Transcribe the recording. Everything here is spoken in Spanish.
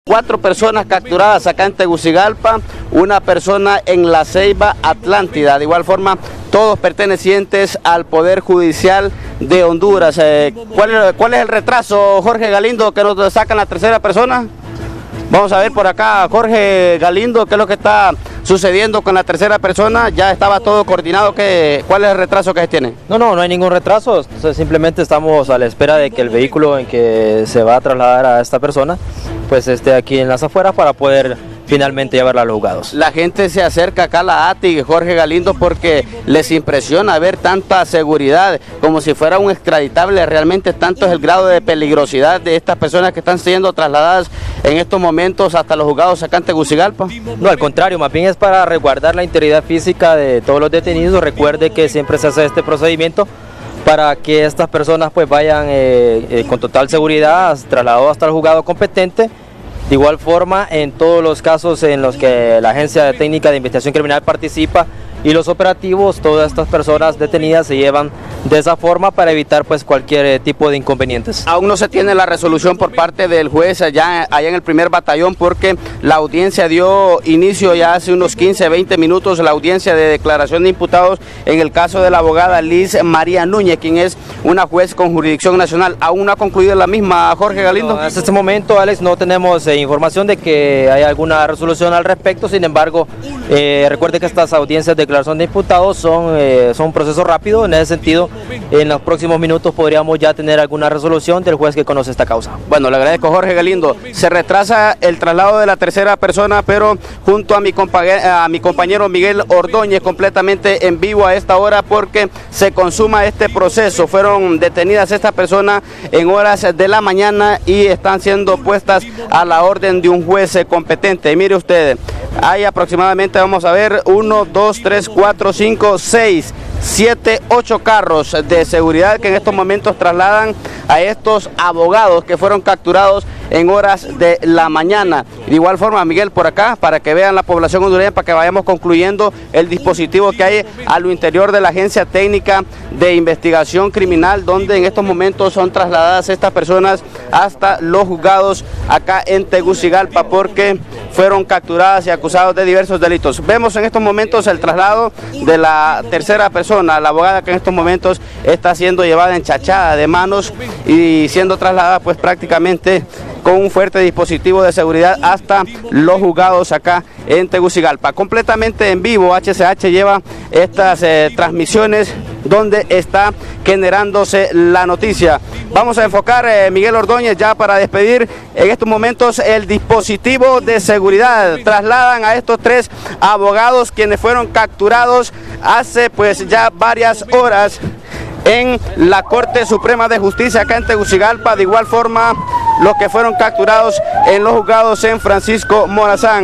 4 personas capturadas acá en Tegucigalpa, una persona en La Ceiba, Atlántida. De igual forma, todos pertenecientes al Poder Judicial de Honduras. ¿Cuál es el retraso, Jorge Galindo, que nos sacan la tercera persona? Vamos a ver por acá, Jorge Galindo, qué es lo que está sucediendo con la tercera persona. Ya estaba todo coordinado. ¿Cuál es el retraso que se tiene? No hay ningún retraso. Simplemente estamos a la espera de que el vehículo en que se va a trasladar a esta persona pues esté aquí en las afueras para poder finalmente llevarla a los juzgados. La gente se acerca acá a la ATI, Jorge Galindo, porque les impresiona ver tanta seguridad, como si fuera un extraditable. Realmente tanto es el grado de peligrosidad de estas personas que están siendo trasladadas en estos momentos hasta los juzgados acá en Tegucigalpa. No, al contrario, más bien es para resguardar la integridad física de todos los detenidos. Recuerde que siempre se hace este procedimiento para que estas personas pues vayan con total seguridad trasladados hasta el juzgado competente. De igual forma, en todos los casos en los que la Agencia Técnica de Investigación Criminal participa y los operativos, todas estas personas detenidas se llevan de esa forma para evitar pues cualquier tipo de inconvenientes. Aún no se tiene la resolución por parte del juez allá en el primer batallón, porque la audiencia dio inicio ya hace unos 15-20 minutos, la audiencia de declaración de imputados en el caso de la abogada Liz María Núñez, quien es una juez con jurisdicción nacional. ¿Aún no ha concluido la misma, Jorge Galindo? No, hasta este momento, Alex, no tenemos información de que haya alguna resolución al respecto. Sin embargo, recuerde que estas audiencias de declaración de imputados son un proceso rápido. En ese sentido, en los próximos minutos podríamos ya tener alguna resolución del juez que conoce esta causa. Bueno, le agradezco, Jorge Galindo. Se retrasa el traslado de la tercera persona, pero junto a mi compañero Miguel Ordóñez, completamente en vivo a esta hora, porque se consuma este proceso. Fueron detenidas estas personas en horas de la mañana y están siendo puestas a la orden de un juez competente. Mire usted, hay aproximadamente, vamos a ver, 1, 2, 3, 4, 5, 6, 7, 8 carros de seguridad que en estos momentos trasladan a estos abogados que fueron capturados en horas de la mañana. De igual forma, Miguel, por acá, para que vean la población hondureña, para que vayamos concluyendo el dispositivo que hay a lo interior de la Agencia Técnica de Investigación Criminal, donde en estos momentos son trasladadas estas personas hasta los juzgados acá en Tegucigalpa, porque fueron capturadas y acusados de diversos delitos. Vemos en estos momentos el traslado de la tercera persona, la abogada que en estos momentos está siendo llevada enchachada de manos y siendo trasladada pues prácticamente con un fuerte dispositivo de seguridad hasta los juzgados acá en Tegucigalpa. Completamente en vivo, HCH lleva estas transmisiones donde está generándose la noticia. Vamos a enfocar, Miguel Ordóñez, ya para despedir en estos momentos el dispositivo de seguridad. Trasladan a estos 3 abogados quienes fueron capturados hace pues ya varias horas en la Corte Suprema de Justicia acá en Tegucigalpa. De igual forma, los que fueron capturados en los juzgados en Francisco Morazán.